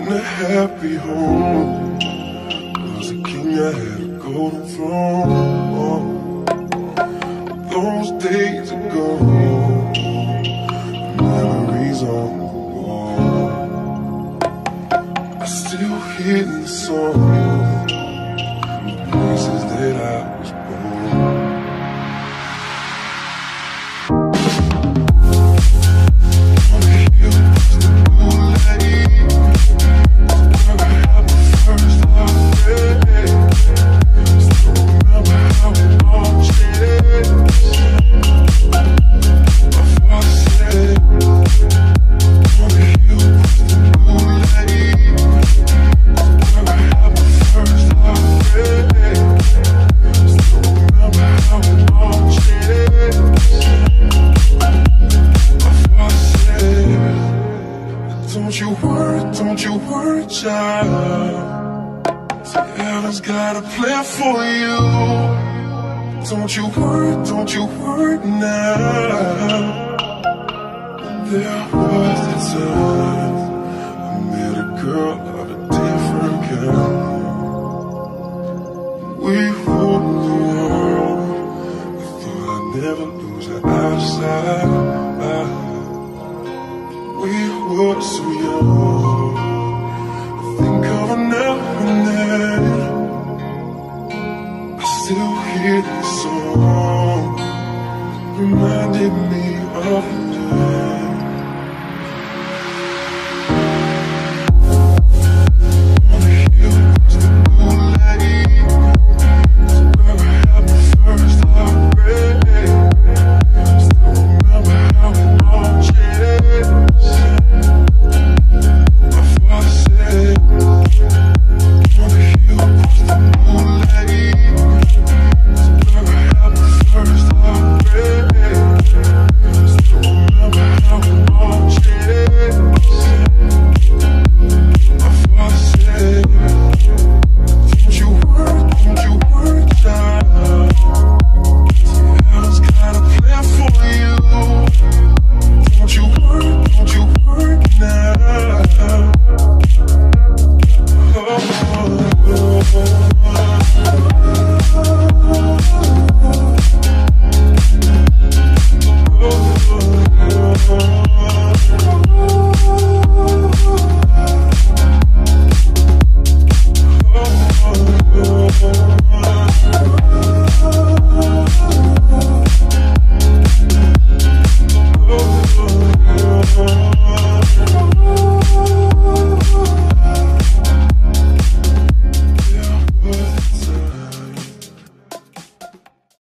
a happy home. Was a king, I had a golden throne. Those days are gone, memories on the wall. I still hear the songs from the places that I was born. Don't you worry, child. See, heaven's got a plan for you. Don't you worry now. There was a time I met a girl of a different kind. We ruled the world. I thought I'd never lose her outside. We were so young.